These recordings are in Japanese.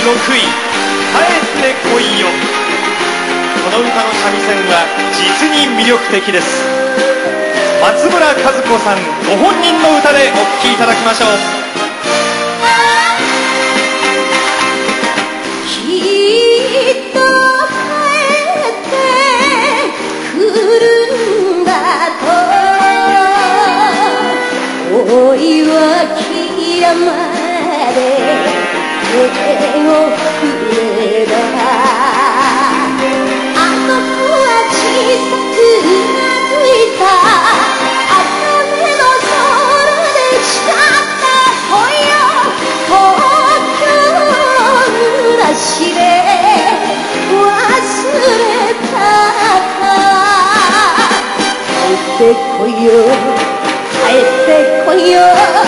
6位「帰ってこいよ」。この歌の三味線は実に魅力的です。松村和子さんご本人の歌でお聴きいただきましょう。 恋は木山で手を振ればあの子は小さくうなずいた。赤目の空で誓った恋よ東京暮らしで忘れたか。帰ってこいよ帰ってこいよ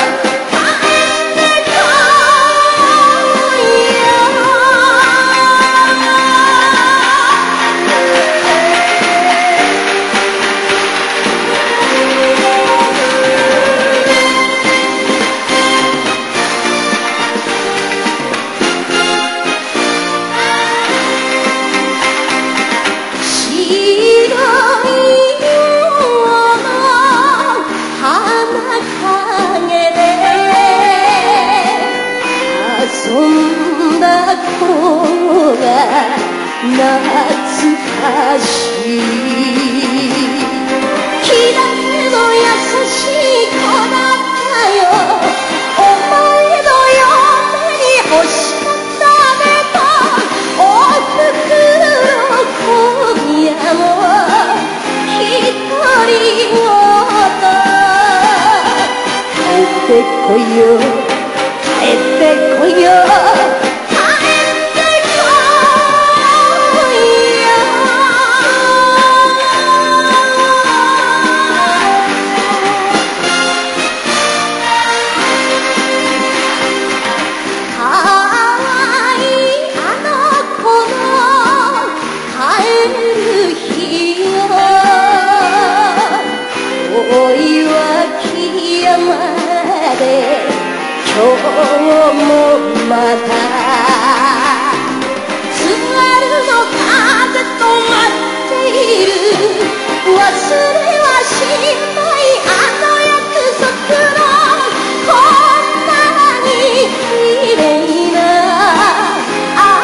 遊んだ頃が懐かしい。気だけの優しい子だったよ。お前の嫁に欲しかったねとおふくろ今夜も一人ごと帰ってこいよ帰ってこいよ帰ってこいよ。はいあの子の帰る日よ。恋は木山で今日もまた津軽の風と待っている。忘れはしないあの約束のこんなに綺麗な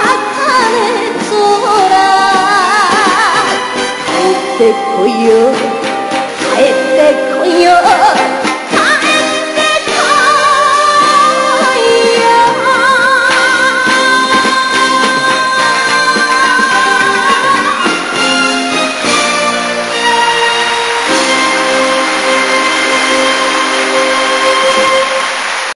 茜空。帰ってこいよ